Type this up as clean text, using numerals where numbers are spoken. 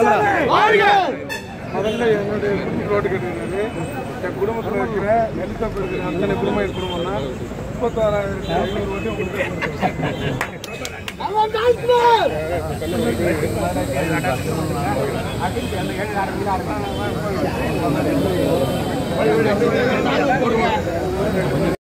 முதல்ல என்னுடைய ரோடு கட்டினாரு என் குடும்பத்தில் இருக்கிற நெல்ச பெருக்கிற அத்தனை குடும்பம் குடும்பம்னா 36,500 உங்களுக்கு